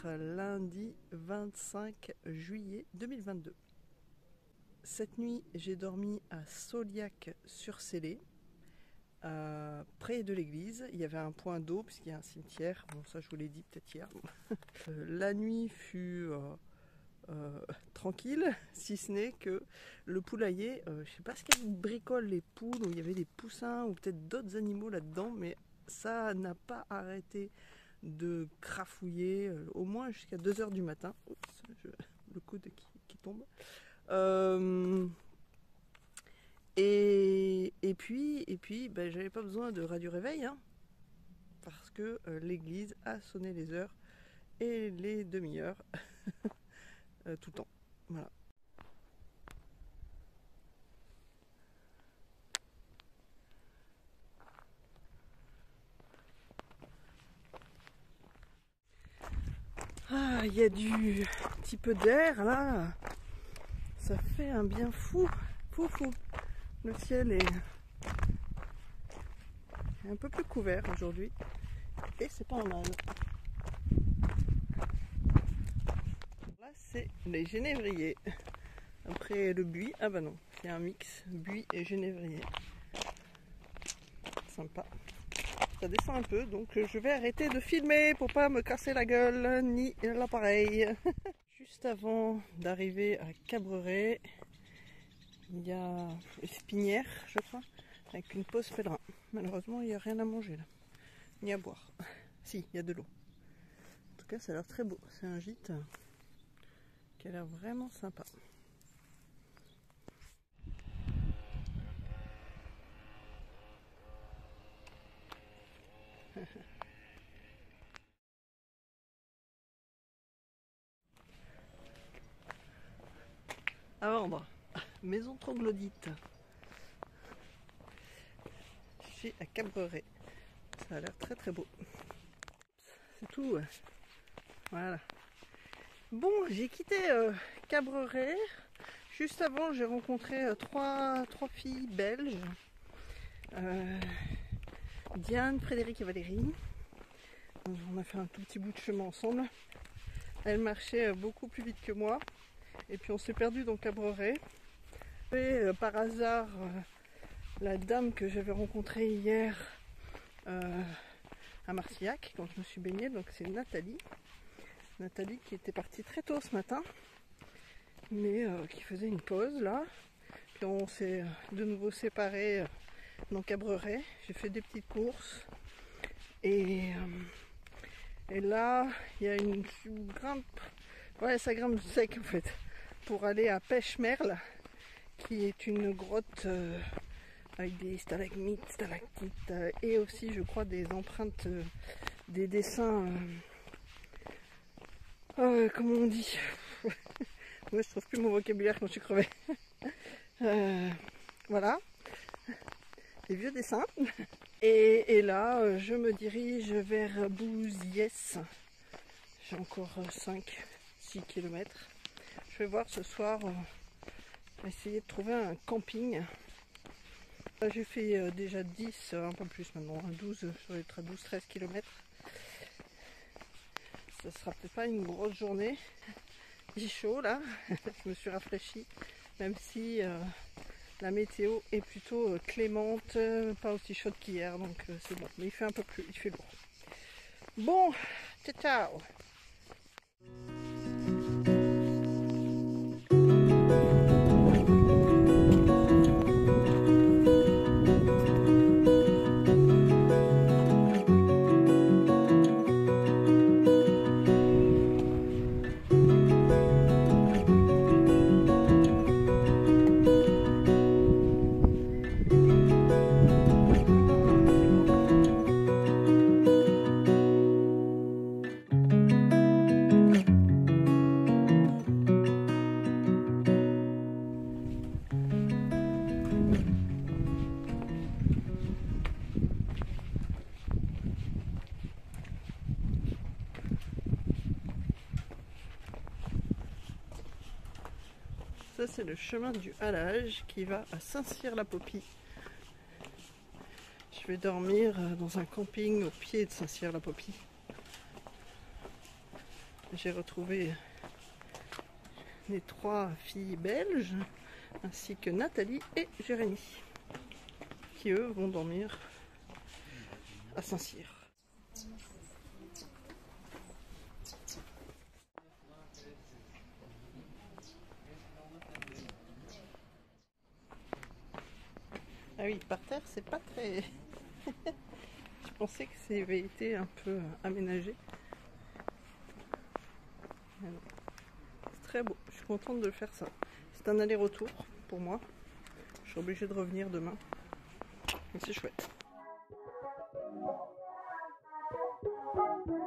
lundi 25 juillet 2022. Cette nuit, j'ai dormi à Sauliac-sur-Célé, près de l'église. Il y avait un point d'eau puisqu'il y a un cimetière. Bon, ça je vous l'ai dit peut-être hier. La nuit fut tranquille, si ce n'est que le poulailler, je ne sais pas ce qu'elle bricole les poules, ou il y avait des poussins ou peut-être d'autres animaux là-dedans, mais ça n'a pas arrêté de crafouiller au moins jusqu'à 2 h du matin. Oups, le coude qui tombe. Et puis ben, j'avais pas besoin de radio réveil, hein, parce que l'église a sonné les heures et les demi-heures tout le temps. Voilà. Ah, il y a du petit peu d'air là. Ça fait un bien fou. Le ciel est un peu plus couvert aujourd'hui. Et c'est pas mal. Là, c'est les genévriers. Après le buis, ah bah non, c'est un mix buis et genévrier. Sympa. Ça descend un peu, donc je vais arrêter de filmer pour pas me casser la gueule ni l'appareil. Juste avant d'arriver à Cabreret, il y a Espinière, je crois, avec une pause pèlerin. Malheureusement, il n'y a rien à manger là, ni à boire. Si, il y a de l'eau. En tout cas, ça a l'air très beau. C'est un gîte qui a l'air vraiment sympa. À vendre, maison troglodyte, chez à Cabreret. Ça a l'air très beau. C'est tout. Voilà. Bon, j'ai quitté Cabreret. Juste avant, j'ai rencontré trois filles belges. Diane, Frédéric et Valérie. On a fait un tout petit bout de chemin ensemble. Elles marchaient beaucoup plus vite que moi. Et puis on s'est perdu dans Cabreret. Et par hasard, la dame que j'avais rencontrée hier à Marcillac, quand je me suis baignée, donc c'est Nathalie. Nathalie qui était partie très tôt ce matin, mais qui faisait une pause là. Puis on s'est de nouveau séparés dans Cabreret. J'ai fait des petites courses. Et là, il y a une grimpe. Ouais, ça grimpe sec en fait. Pour aller à Pêche-Merle, qui est une grotte avec des stalagmites, stalactites, et aussi, je crois, des empreintes, des dessins. Comment on dit? Moi, je trouve plus mon vocabulaire quand je suis crevée. Voilà, des vieux dessins. Et là, je me dirige vers Bouziès. J'ai encore 5-6 km. Je vais voir ce soir, je vais essayer de trouver un camping. Là, j'ai fait déjà 10, un peu plus maintenant, 12, je vais être à 12-13 km. Ça sera peut-être pas une grosse journée. Il fait chaud là, je me suis rafraîchie, même si la météo est plutôt clémente, pas aussi chaude qu'hier, donc c'est bon. Mais il fait un peu plus, il fait lourd. Bon, ciao ciao. Ça c'est le chemin du halage qui va à Saint-Cyr-la-Popie. Je vais dormir dans un camping au pied de Saint-Cyr-la-Popie. j'ai retrouvé les 3 filles belges, ainsi que Nathalie et Jérémy, qui eux vont dormir à Saint-Cyr. Ah oui, par terre, c'est pas très... Je pensais que ça avait été un peu aménagé. C'est très beau, je suis contente de faire ça. C'est un aller-retour pour moi. Je suis obligée de revenir demain. Mais c'est chouette.